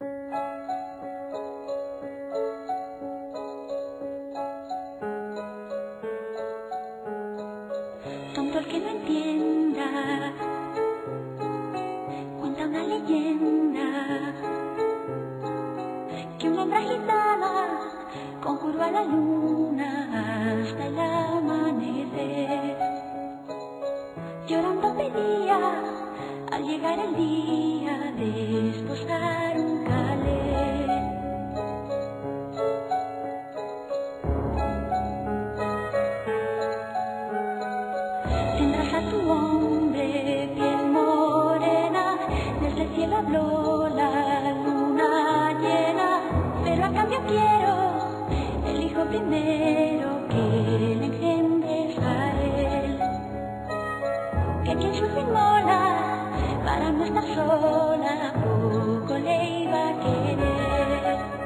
Tonto el que no entienda, cuenta una leyenda, que una hembra gitana conjuró a la luna hasta el amanecer. Llorando pedía al llegar el día de desposar un calé. Tendrás a tu hombre piel morena, desde el cielo habló la luna llena, pero a cambio quiero el hijo primero que le engendres a él. Que quien su mola para no estar sola poco le iba a querer.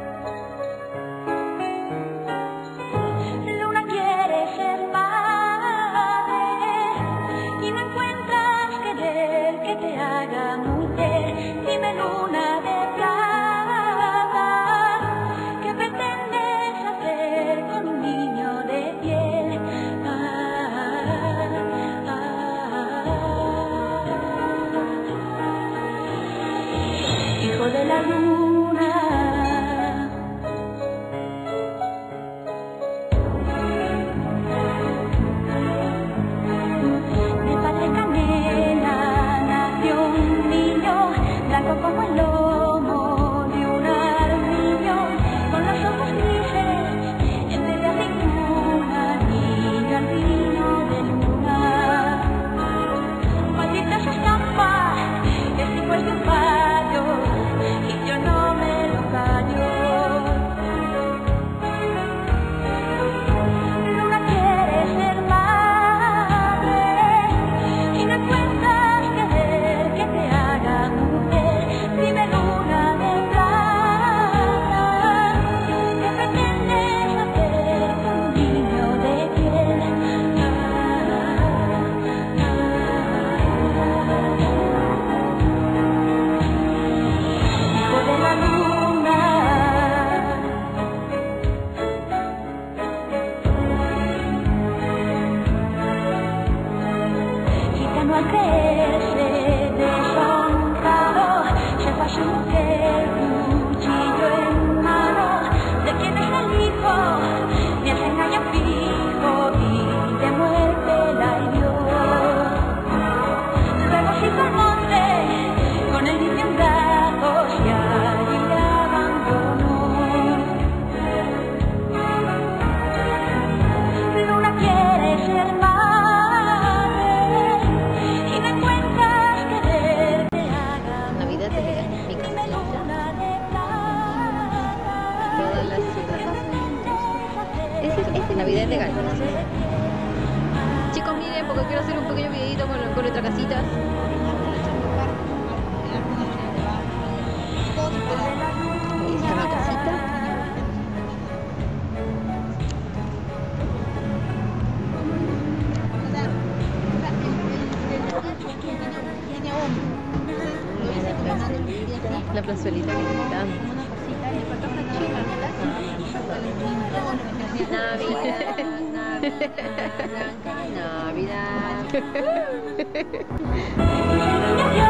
Luna quiere ser madre y no encuentras querer que te haga mujer. Dime, luna de plata, ¿qué pretendes hacer con un niño de piel? Hijo de la luna, de padre canela nació un niño, blanco como el lomo de un armiño, con los ojos grises en vez de aceituna, niño albino de luna. Maldita se escapa, es hijo de un payo, y yo no me lo callo. Luna quiere ser madre y no encuentras querer que te haga mujer. Dime, luna de plata, ¿qué pretendes hacer con un niño de piel? Hijo de la luna, gitano al creerse deshonrado, se fue a su mujer, cuchillo en mano. ¿De quién es el hijo? Me hace engaño fijo y de muerte la hirió. Luego se hizo al monte con el niño en brazos y allí la abandonó. Luna quiere ser madre y no encuentras querer que haga Navidad de legal, mi casa mujer. Luna de plata, todas las ciudades. Es Navidad es legal. Chicos, miren, porque quiero hacer un pequeño videito con nuestra casita. Ahí está mi casita. La plazuelita que está. Navidad. Navidad.